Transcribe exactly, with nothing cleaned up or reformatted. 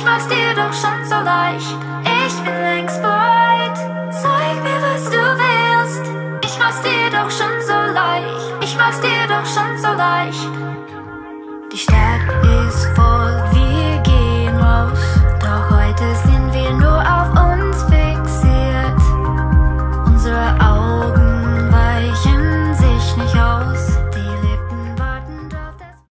Ich mach's dir doch schon so leicht. Ich bin längst bereit. Zeig mir, was du willst. Ich mach's dir doch schon so leicht. Ich mach's dir doch schon so leicht. Die Stadt ist voll, wir gehen raus. Doch heute ist